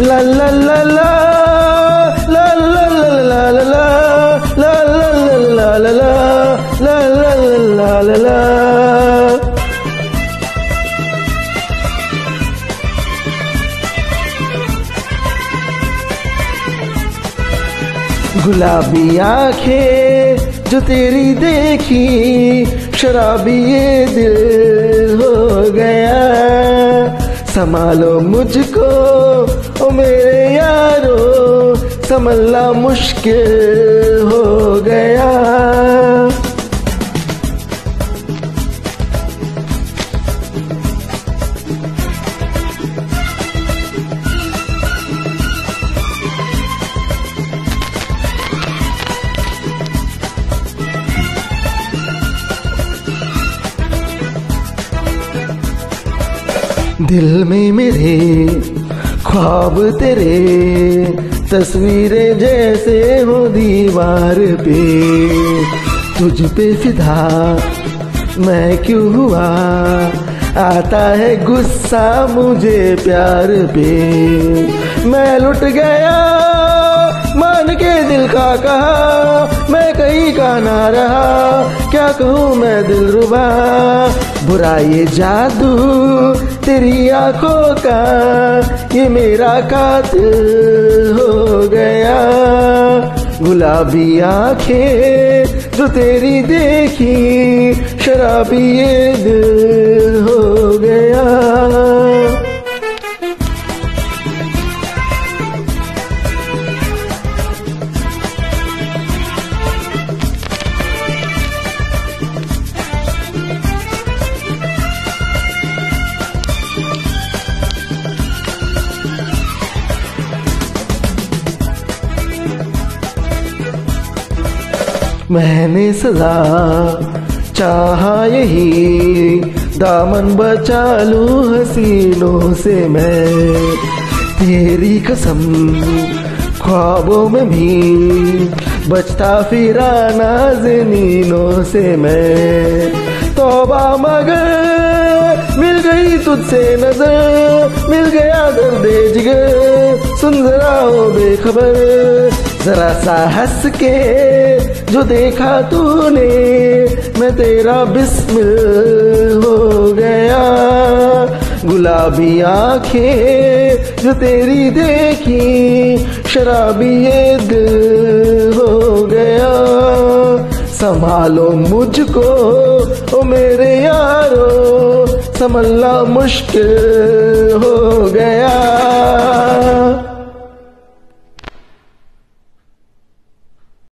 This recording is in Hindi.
ला ला ला ला ला ला ला ला ला ला ला ला ला ला ला ला ला। गुलाबी आंखें जो तेरी देखी, शराबी ये दिल हो गया। संभालो मुझको ओ मेरे यारो, संभलना मुश्किल हो गया। दिल में मेरे ख्वाब तेरे, तस्वीरें जैसे हो दीवार पे। तुझ पे फिदा मैं क्यों हुआ, आता है गुस्सा मुझे प्यार पे। मैं लुट गया मान के दिल का कहा, मैं कहीं का ना रहा, क्या कहूँ मैं दिलरुबा। बुरा ये जादू तेरी आंखों का, ये मेरा कातिल हो गया। गुलाबी आंखें जो तेरी देखी, शराबी ये दिल हो गया। मैंने सदा चाहा यही, दामन बचा लूं हसीनों से मैं। तेरी कसम ख्वाबों में भी बचता फिरा नाज़नीनों से मैं। तौबा मगर मिल गई तुझसे नजर, मिल गया दर्दे जिगर, सुन जरा ओ बेखबर। जरा सा हंस के जो देखा तूने, मैं तेरा बिस्मिल हो गया। गुलाबी आंखें जो तेरी देखी, शराबी ये दिल हो गया। संभालो मुझको ओ मेरे यारो, संभलना मुश्किल हो गया।